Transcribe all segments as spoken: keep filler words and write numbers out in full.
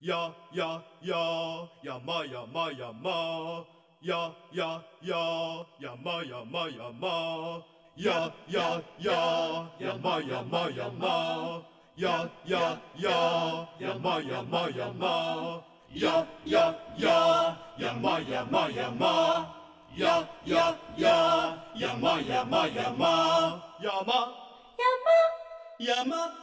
ややや山山山ややや山山山ややや山山山ややや山山山ややや山山山ややや山山山山山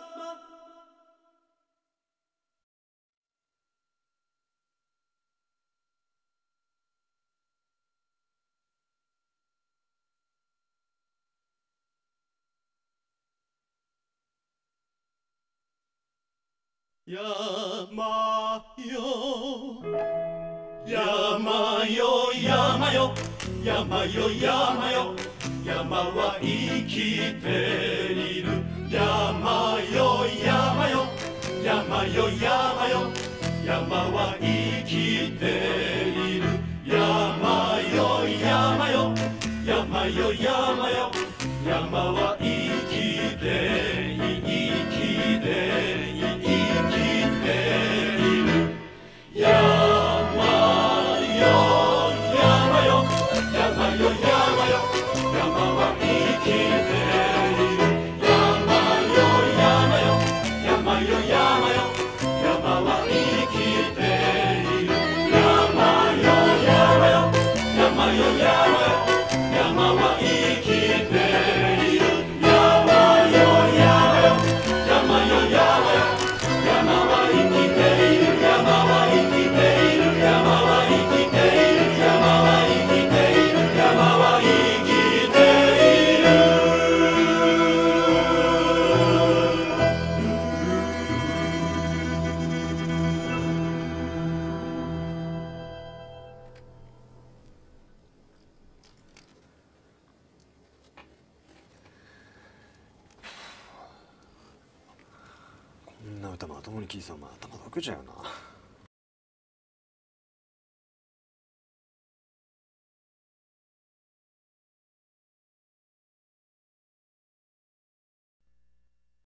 山よ山よ山よ山よ山よ山は生きている山よ山よ山よ山よ山は生きている山よ山よ山よ山よ山は生きている生きている生きている山よ山よ山よ山よ山は生きている山よ山よ山よ山よ山は生きている山よ山よ山よ山よ山は生きている山よ山よ山よ山よ山は生きている山は生きている山は生きている山は生きている山は生きているこんな歌まともに聴いてたらお前頭ドクじゃうな。